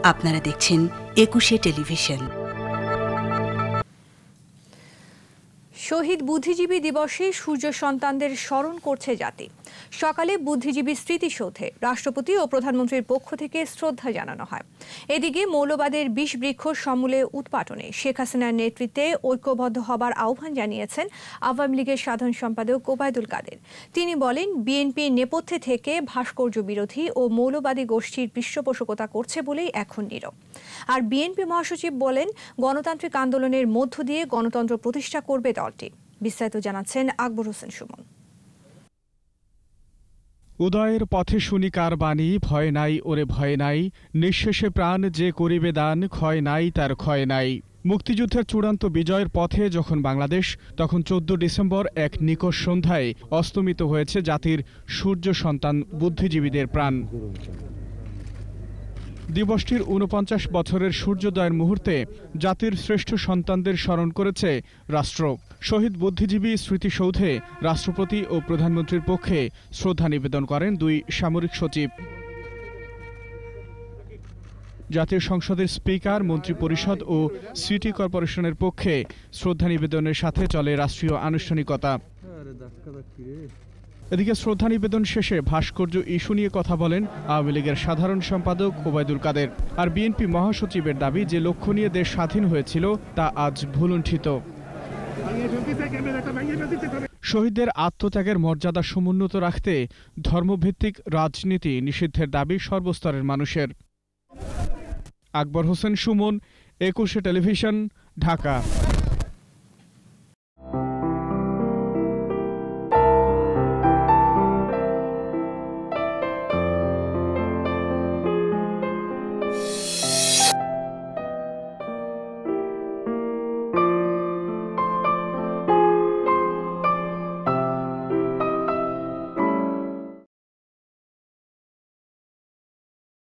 আপনারা দেখছেন ২১শে টেলিভিশন। শহীদ বুদ্ধিজীবী দিবসে সূর্য সন্তানদের স্মরণ করছে জাতি। সকালে বুদ্ধিজীবী স্মৃতিসৌধে রাষ্ট্রপতি ও প্রধানমন্ত্রীর পক্ষ থেকে শ্রদ্ধা জানানো হয়। এদিকে মৌলবাদের বিষ বৃক্ষ সমূলে উৎপাটনে শেখ হাসিনার নেতৃত্বে ঐক্যবদ্ধ হবার আহ্বান জানিয়েছেন আওয়ামী লীগের সাধারণ সম্পাদক ওবায়দুল কাদের। তিনি বলেন, বিএনপি নেপথ্যে থেকে ভাস্কর্য বিরোধী ও মৌলবাদী গোষ্ঠীর পৃষ্ঠপোষকতা করছে বলেই এখন নীরব। আর বিএনপি মহাসচিব বলেন, গণতান্ত্রিক আন্দোলনের মধ্য দিয়ে গণতন্ত্র প্রতিষ্ঠা করবে দলটি। বিস্তারিত জানাচ্ছেন আকবর হোসেন সুমন। উদয়ের পথে শুনি কার বাণী, ভয় নাই ওরে ভয় নাই, নিঃশেষে প্রাণ যে করিবে দান, ক্ষয় নাই তার ক্ষয় নাই। মুক্তিযুদ্ধের চূড়ান্ত বিজয়ের পথে যখন বাংলাদেশ, তখন ১৪ ডিসেম্বর এক নিকষ সন্ধ্যায় অস্তমিত হয়েছে জাতির সূর্য সন্তান বুদ্ধিজীবীদের প্রাণ। দিবসটির ৪৯ বছরের সূর্যোদয়ের মুহূর্তে জাতির শ্রেষ্ঠ সন্তানদের স্মরণ করেছে রাষ্ট্র। শহীদ বুদ্ধিজীবী স্মৃতিসৌধে রাষ্ট্রপতি ও প্রধানমন্ত্রীর পক্ষে শ্রদ্ধা নিবেদন করেন দুই সামরিক সচিব। জাতীয় সংসদের স্পিকার, মন্ত্রিপরিষদ ও সিটি কর্পোরেশনের পক্ষে শ্রদ্ধা নিবেদনের সাথে চলে রাষ্ট্রীয় আনুষ্ঠানিকতা। এদিকে শ্রদ্ধা নিবেদন শেষে ভাস্কর্য ইস্যু নিয়ে কথা বলেন আওয়ামী লীগের সাধারণ সম্পাদক ওবায়দুল কাদের। আর বিএনপি মহাসচিবের দাবি, যে লক্ষ্য নিয়ে দেশ স্বাধীন হয়েছিল তা আজ ভুলুণ্ঠিত। শহীদদের আত্মত্যাগের মর্যাদা সমুন্নত রাখতে ধর্মভিত্তিক রাজনীতি নিষিদ্ধের দাবি সর্বস্তরের মানুষের। আকবর হোসেন সুমন, ২১শে টেলিভিশন, ঢাকা।